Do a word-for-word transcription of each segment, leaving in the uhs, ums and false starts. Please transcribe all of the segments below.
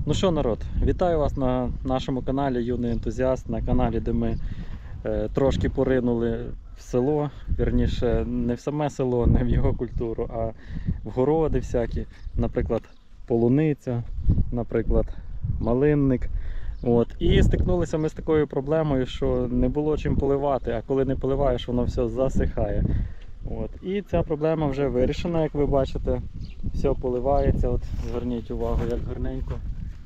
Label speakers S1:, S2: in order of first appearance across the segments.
S1: Ну що, народ, вітаю вас на нашому каналі Юний ентузіаст, на каналі, де ми е, трошки поринули в село, вірніше, не в саме село, не в його культуру, а в городи всякі, наприклад, полуниця, наприклад, малинник. От. І стикнулися ми з такою проблемою, що не було чим поливати, а коли не поливаєш, воно все засихає. От. І ця проблема вже вирішена, як ви бачите, все поливається. От, зверніть увагу, як гарненько.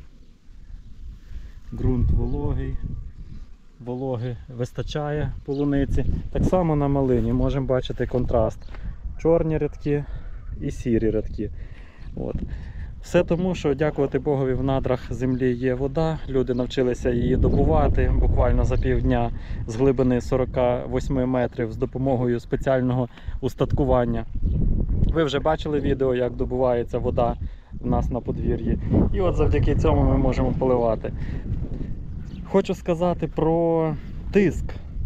S1: Ґрунт вологий, вологи вистачає полуниці. Так само на малині можемо бачити контраст. Чорні рядки і сірі рядки. От. Все тому, що, дякувати Богові, в надрах землі є вода. Люди навчилися її добувати буквально за півдня з глибини сорок вісім метрів з допомогою спеціального устаткування. Ви вже бачили відео, як добувається вода в нас на подвір'ї. І от завдяки цьому ми можемо поливати. Хочу сказати про тиск.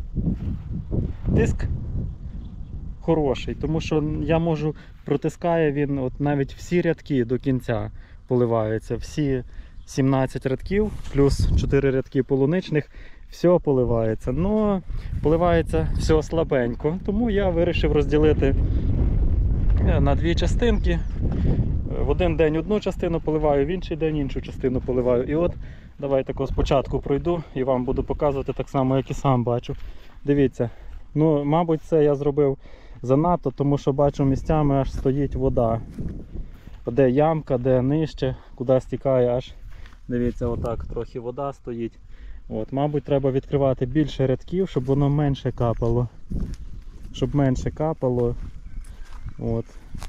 S1: Тиск хороший, тому що я можу, протискає він от навіть всі рядки до кінця поливаються. Всі сімнадцять рядків, плюс чотири рядки полуничних, все поливається. Но поливається все слабенько, тому я вирішив розділити на дві частинки. В один день одну частину поливаю, в інший день іншу частину поливаю. І от давайте спочатку пройду і вам буду показувати так само, як і сам бачу. Дивіться, ну, мабуть, це я зробив занадто, тому що бачу, місцями аж стоїть вода. Де ямка, де нижче, куди стікає, аж, дивіться, отак трохи вода стоїть. От, мабуть, треба відкривати більше рядків, щоб воно менше капало. Щоб менше капало. От.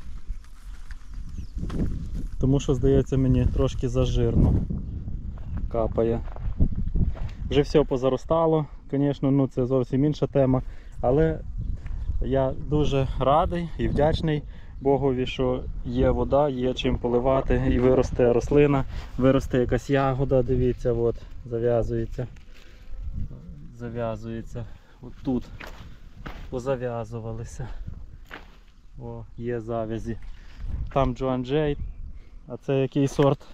S1: Тому що, здається, мені трошки зажирно капає. Вже все позаростало, звісно, ну це зовсім інша тема, але я дуже радий і вдячний Богові, що є вода, є чим поливати, і виросте рослина, виросте якась ягода, дивіться, от, зав'язується. Зав'язується. От тут позав'язувалися. О, є зав'язі. Там Джоан Джей, а це який сорт?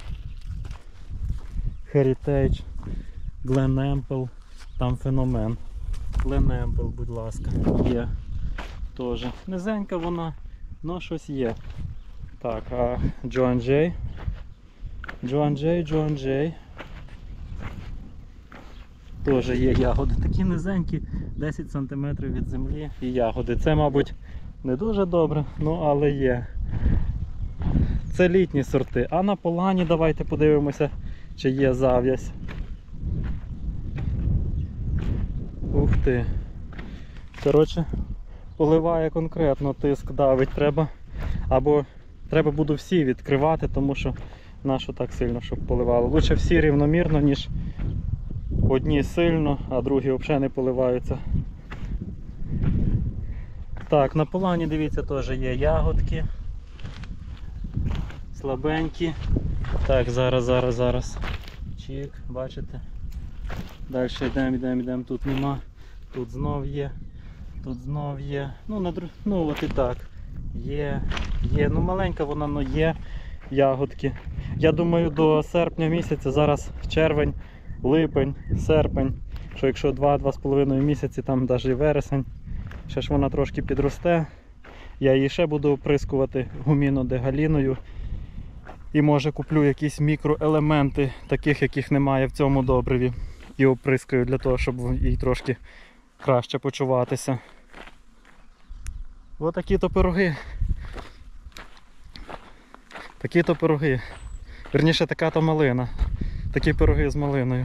S1: Heritage, Glen Ample, там феномен. Glen Ample, будь ласка, є теж. Низенька вона, але щось є. Так, а Джоан Джей, Джоан Джей, Джоан Джей. Теж є ягоди, такі низенькі, десять сантиметрів від землі і ягоди. Це, мабуть, не дуже добре, ну але є. Це літні сорти. А на полані давайте подивимося, чи є зав'язь. Ух ти. Коротше, поливає конкретно, тиск давить треба. Або треба буду всі відкривати, тому що нащо так сильно, щоб поливало. Лучше всі рівномірно, ніж одні сильно, а другі взагалі не поливаються. Так, на полані, дивіться, теж є ягодки. Слабенькі. Так, зараз, зараз, зараз. Чик, бачите? Далі йдемо, йдемо, йдемо. Тут нема. Тут знов є. Тут знов є. Ну, на друг... ну от і так. Є, є. Ну маленька вона, але є ягодки. Я думаю, до серпня місяця, зараз червень, липень, серпень, що якщо два-два з половиною місяці, там навіть і вересень, ще ж вона трошки підросте. Я її ще буду оприскувати гумінодегаліною. І може куплю якісь мікроелементи, таких, яких немає в цьому добриві. І оприскаю для того, щоб їй трошки краще почуватися. Ось такі-то пироги. Такі-то пироги. Вірніше, така-то малина. Такі пироги з малиною.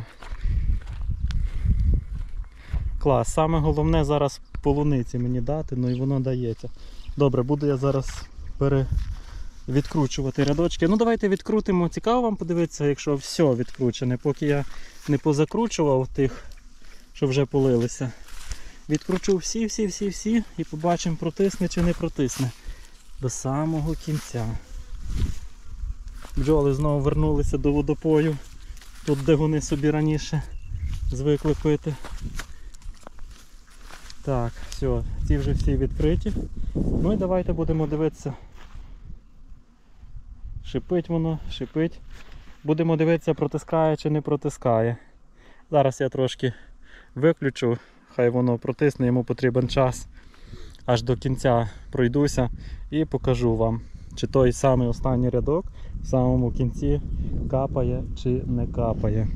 S1: Клас. Саме головне зараз полуниці мені дати, ну і воно дається. Добре, буду я зараз пере... відкручувати рядочки. Ну давайте відкрутимо. Цікаво вам подивитися, якщо все відкручене, поки я не позакручував тих, що вже полилися. Відкручу всі-всі-всі-всі і побачимо, протисне чи не протисне. До самого кінця. Бджоли знову вернулися до водопою. Тут, де вони собі раніше звикли пити. Так, все, ці вже всі відкриті. Ну і давайте будемо дивитися. Шипить воно, шипить. Будемо дивитися, протискає чи не протискає. Зараз я трошки виключу, хай воно протисне, йому потрібен час. Аж до кінця пройдуся і покажу вам, чи той самий останній рядок в самому кінці капає чи не капає.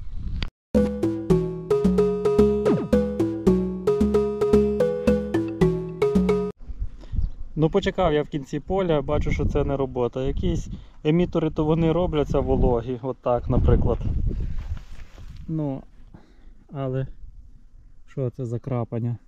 S1: Ну, почекав я в кінці поля, бачу, що це не робота. Якісь емітори, то вони робляться вологі, от так, наприклад. Ну, але що це за крапання?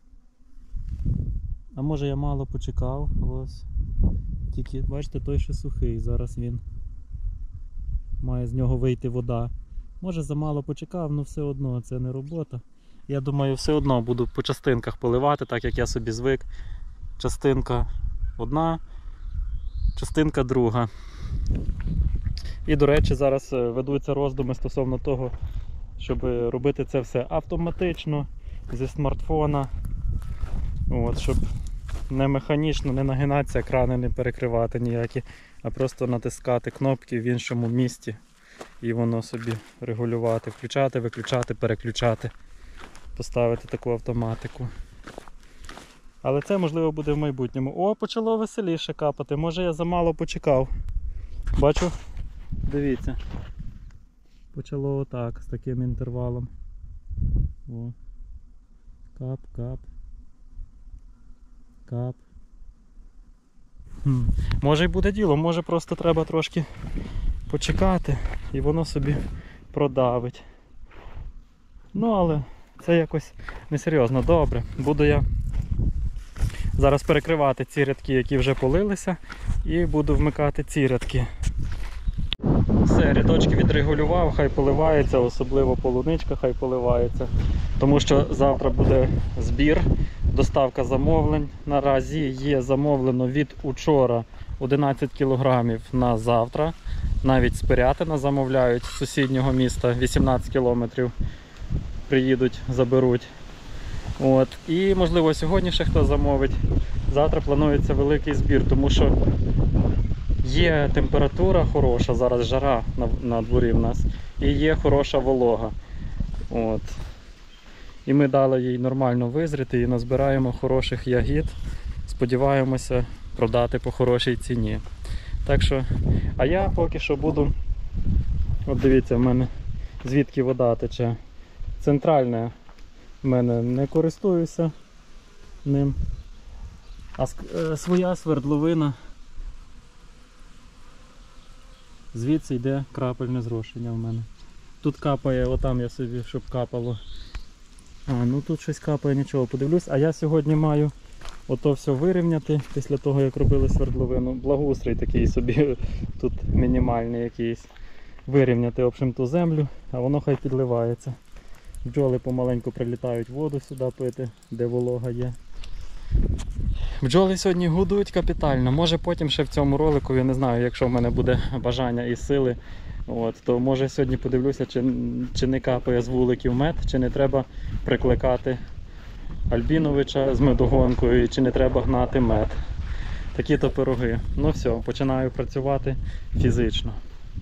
S1: А може я мало почекав, ось. Тільки, бачите, той ще сухий, зараз він має з нього вийти вода. Може замало почекав, але все одно це не робота. Я думаю, все одно буду по частинках поливати, так як я собі звик. Частинка одна, частинка друга. І, до речі, зараз ведуться роздуми стосовно того, щоб робити це все автоматично, зі смартфона. От, щоб не механічно, не нагинатися, крани не перекривати ніякі, а просто натискати кнопки в іншому місці і воно собі регулювати, включати, виключати, переключати, поставити таку автоматику. Але це можливо буде в майбутньому. О, почало веселіше капати, може я замало почекав. Бачу, дивіться, почало отак, з таким інтервалом. О. Кап, кап. Кап. Хм. Може й буде діло, може просто треба трошки почекати і воно собі продавить. Ну, але це якось несерйозно. Добре, буду я зараз перекривати ці рядки, які вже полилися, і буду вмикати ці рядки. Все, рядочки відрегулював, хай поливається, особливо полуничка хай поливається. Тому що завтра буде збір, доставка замовлень. Наразі є замовлено від учора одинадцять кілограмів на завтра. Навіть з Пирятина замовляють, з сусіднього міста, вісімнадцять кілометрів. Приїдуть, заберуть. От. І можливо сьогодні ще хто замовить. Завтра планується великий збір, тому що є температура хороша, зараз жара на, на дворі в нас, і є хороша волога. От. І ми дали їй нормально визріти і назбираємо хороших ягід. Сподіваємося продати по хорошій ціні. Так що, а я поки що буду, от дивіться, в мене звідки вода тече. Центральне в мене не користуюся ним. А своя свердловина, звідси йде крапельне зрошення в мене. Тут капає, отам я собі, щоб капало. А, ну тут щось капає, нічого, подивлюсь. А я сьогодні маю ото все вирівняти, після того як робили свердловину. Благоустрій такий собі, тут мінімальний якийсь. Вирівняти, в общем, ту землю, а воно хай підливається. Бджоли помаленьку прилітають воду сюди пити, де волога є. Бджоли сьогодні гудуть капітально. Може потім ще в цьому ролику, я не знаю, якщо в мене буде бажання і сили, от, то може сьогодні подивлюся, чи, чи не капає з вуликів мед, чи не треба прикликати Альбіновича з медогонкою, чи не треба гнати мед. Такі-то пироги. Ну все, починаю працювати фізично.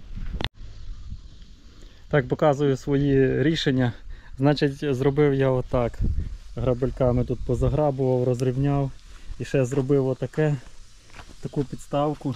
S1: Так, показую свої рішення. Значить, зробив я отак. Грабельками тут позаграбував, розрівняв. І ще зробив отаке, таку підставку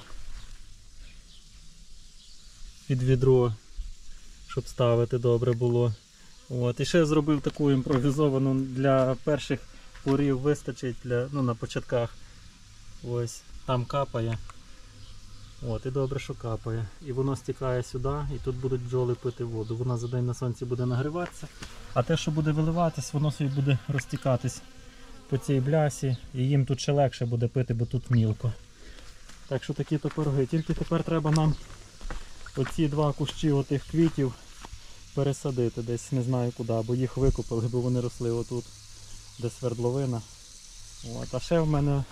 S1: під відро, щоб ставити добре було. От. І ще зробив таку імпровізовану, для перших порів вистачить, для, ну, на початках. Ось, там капає. От, і добре, що капає. І воно стікає сюди, і тут будуть бджоли пити воду. Вона за день на сонці буде нагріватися, а те, що буде виливатись, воно собі буде розтікатись по цій блясі, і їм тут ще легше буде пити, бо тут мілко. Так що такі-то пироги. Тільки тепер треба нам оці два кущі отих квітів пересадити десь, не знаю куди, бо їх викопали, бо вони росли отут, де свердловина. От. А ще в мене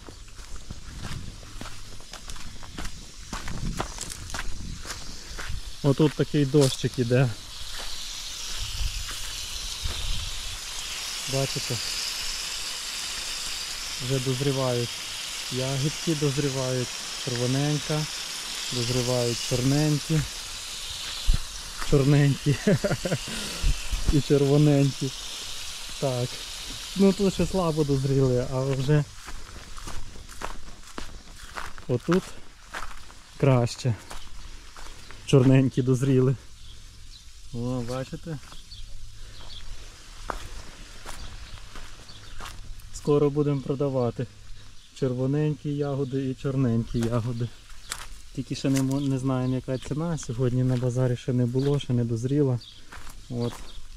S1: отут такий дощик іде. Бачите? Вже дозрівають ягідки, дозрівають червоненька, дозрівають чорненькі. чорненькі і червоненькі. Так. Ну тут ще слабо дозріли, а вже отут краще. Чорненькі дозріли. О, бачите? Скоро будемо продавати червоненькі ягоди і чорненькі ягоди. Тільки ще не, не знаємо, яка ціна. Сьогодні на базарі ще не було, ще не дозріла. От.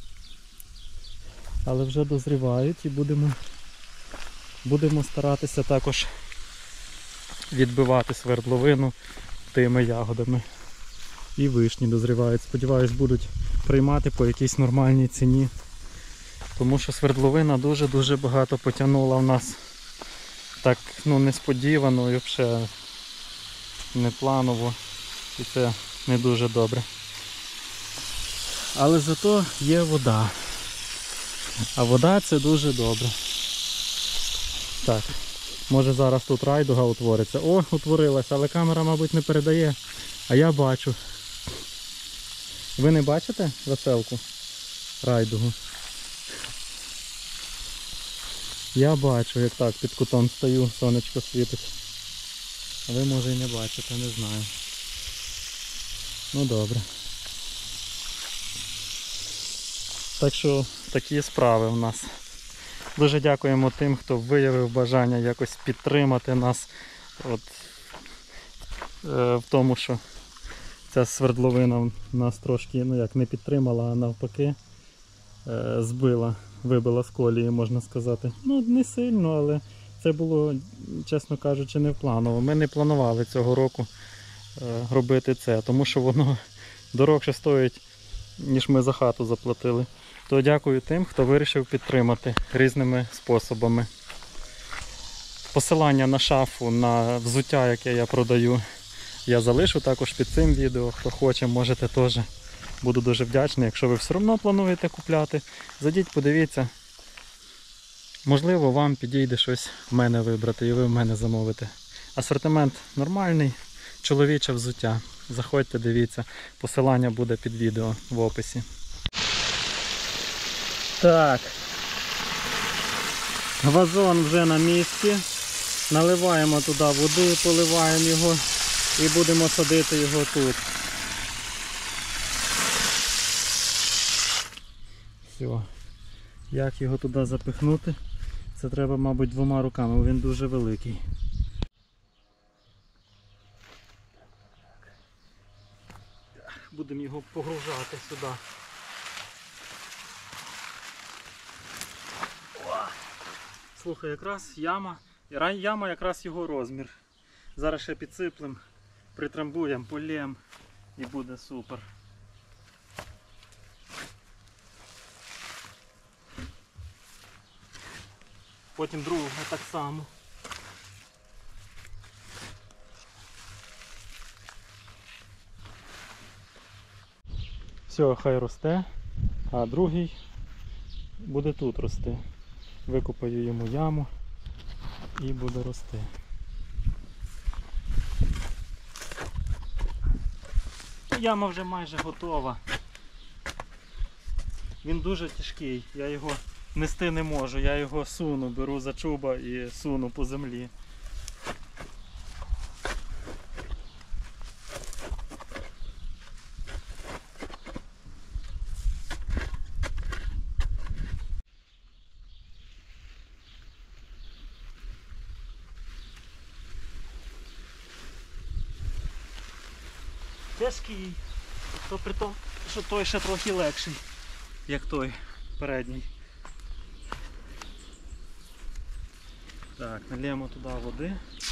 S1: Але вже дозрівають і будемо, будемо старатися також відбивати свердловину тими ягодами. І вишні дозрівають. Сподіваюсь, будуть приймати по якійсь нормальній ціні. Тому що свердловина дуже-дуже багато потягнула в нас. Так, ну, несподівано і взагалі непланово. І це не дуже добре. Але зато є вода. А вода це дуже добре. Так, може зараз тут райдуга утвориться. О, утворилася, але камера, мабуть, не передає. А я бачу. Ви не бачите веселку? Райдугу? Я бачу, як так під кутом стою, сонечко світить. А ви, може, і не бачите, не знаю. Ну добре. Так що такі справи в нас. Дуже дякуємо тим, хто виявив бажання якось підтримати нас от, е, в тому, що ця свердловина нас трошки, ну як, не підтримала, а навпаки е, збила, вибила з колії, можна сказати. Ну, не сильно, але це було, чесно кажучи, не планово. Ми не планували цього року е, робити це, тому що воно дорогше стоїть, ніж ми за хату заплатили. То дякую тим, хто вирішив підтримати різними способами. Посилання на шафу, на взуття, яке я продаю, я залишу також під цим відео. Хто хоче, можете теж. Буду дуже вдячний. Якщо ви все одно плануєте купляти, зайдіть, подивіться. Можливо, вам підійде щось в мене вибрати і ви в мене замовите. Асортимент нормальний, чоловіче взуття. Заходьте, дивіться. Посилання буде під відео в описі. Так, вазон вже на місці, наливаємо туди води, поливаємо його і будемо садити його тут. Все, як його туди запихнути, це треба, мабуть, двома руками, бо він дуже великий. Будемо його погружати сюди. Слухай, якраз яма, яма якраз його розмір. Зараз ще підсиплемо, притрамбуємо, полємо і буде супер. Потім другу так само. Все, хай росте, а другий буде тут рости. Викопаю йому яму і буде рости. Яма вже майже готова. Він дуже тяжкий, я його нести не можу, я його суну, беру за чуба і суну по землі. Тяжкий, то при тому, що той ще трохи легший, як той передній. Так, налємо туди води.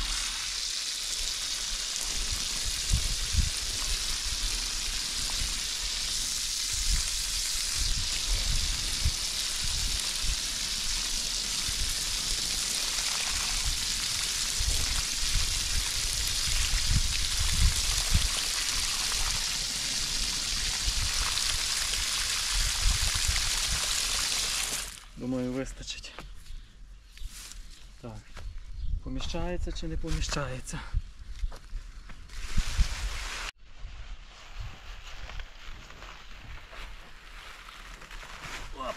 S1: Думаю, вистачить. Так, поміщається чи не поміщається?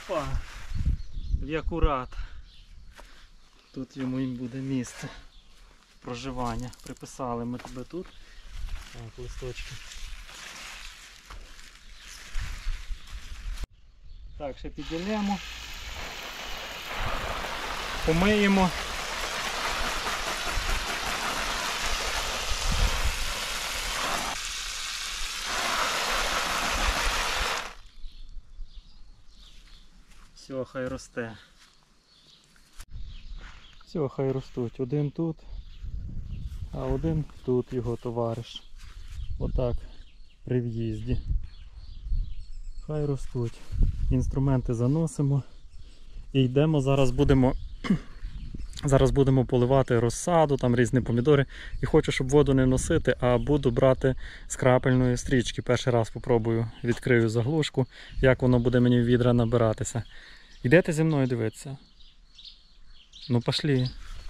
S1: Опа! В акурат. Тут йому і буде місце проживання. Приписали ми тебе тут. Так, листочки. Так, ще підділимо. Помиємо. Все, хай росте. Все, хай ростуть. Один тут, а один тут його товариш. Отак, при в'їзді. Хай ростуть. Інструменти заносимо. І йдемо, зараз будемо зараз будемо поливати розсаду, там різні помідори. І хочу, щоб воду не носити, а буду брати з крапельної стрічки. Перший раз попробую, відкрию заглушку, як воно буде мені в відра набиратися. Йдете зі мною дивитися? Ну, пошли.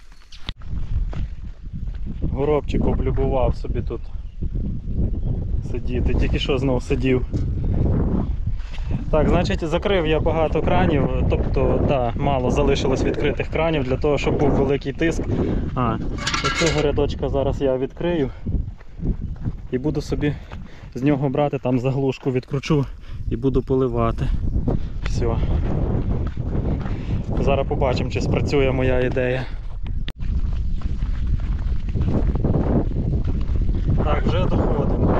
S1: Горобчик облюбував собі тут сидіти. Тільки що знов сидів. Так, значить, закрив я багато кранів, тобто, да, мало залишилось відкритих кранів для того, щоб був великий тиск. А, цього рядочка зараз я відкрию і буду собі з нього брати, там заглушку відкручу і буду поливати. Все. Зараз побачимо, чи спрацює моя ідея. Так, вже доходимо.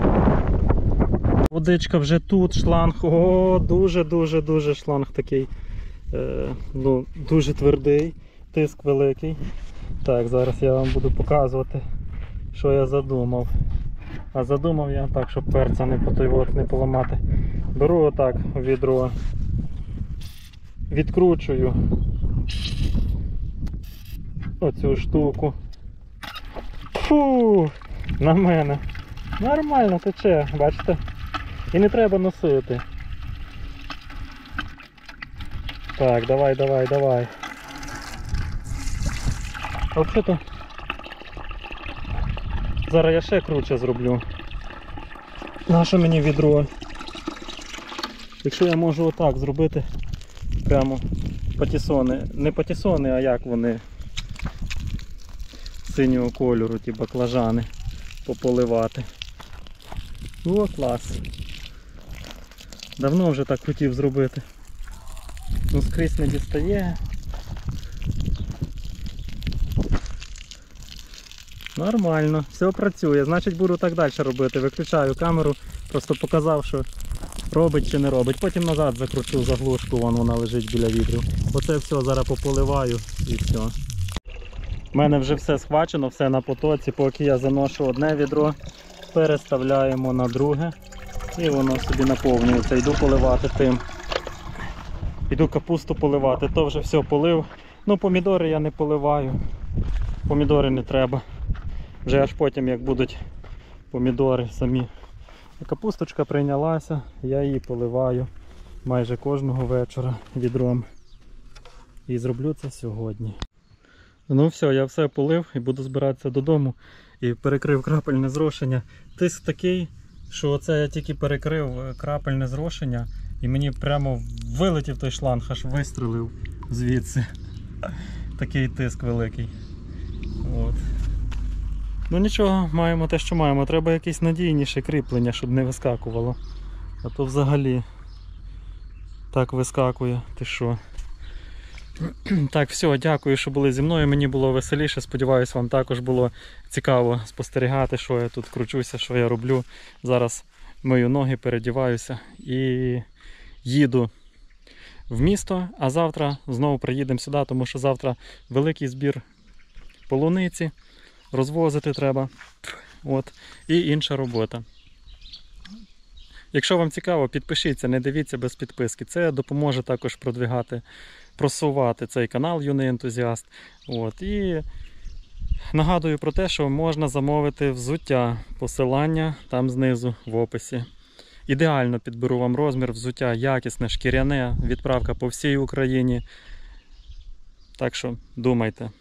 S1: Водичка вже тут, шланг, о, дуже-дуже-дуже шланг такий, е, ну, дуже твердий, тиск великий. Так, зараз я вам буду показувати, що я задумав. А задумав я так, щоб перця не потойвот, не поламати. Беру отак відро, відкручую оцю штуку. Фу, на мене. Нормально тече, бачите? І не треба носити. Так, давай, давай, давай. А взагалі-то зараз я ще круче зроблю. Нащо мені відро? Якщо я можу отак зробити прямо патісони. Не патісони, а як вони синього кольору, ті баклажани, пополивати. О, клас. Давно вже так хотів зробити. Ну, скрізь не дістає. Нормально, все працює. Значить, буду так далі робити. Виключаю камеру, просто показав, що робить чи не робить. Потім назад закручу заглушку, вон вона лежить біля відрів. Оце все зараз пополиваю і все. У мене вже все схвачено, все на потоці. Поки я заношу одне відро, переставляємо на друге. І воно собі наповнюється. Йду поливати тим. Йду капусту поливати. То вже все полив. Ну, помідори я не поливаю. Помідори не треба. Вже аж потім, як будуть помідори самі. Капусточка прийнялася, я її поливаю майже кожного вечора відром. І зроблю це сьогодні. Ну все, я все полив і буду збиратися додому. І перекрив крапельне зрошення. Тиск такий, що оце я тільки перекрив крапельне зрошення і мені прямо вилетів той шланг, аж вистрелив звідси. Такий тиск великий. От. Ну нічого, маємо те, що маємо. Треба якесь надійніше кріплення, щоб не вискакувало. А то взагалі так вискакує. Ти що? Так, все, дякую, що були зі мною. Мені було веселіше. Сподіваюсь, вам також було цікаво спостерігати, що я тут кручуся, що я роблю. Зараз мию ноги, передіваюся і їду в місто, а завтра знову приїдемо сюди, тому що завтра великий збір полуниці, розвозити треба. От. І інша робота. Якщо вам цікаво, підпишіться, не дивіться без підписки. Це допоможе також продвигати, просувати цей канал Юний ентузіаст. От. І нагадую про те, що можна замовити взуття. Посилання там знизу в описі. Ідеально підберу вам розмір взуття, якісне, шкіряне, відправка по всій Україні. Так що думайте.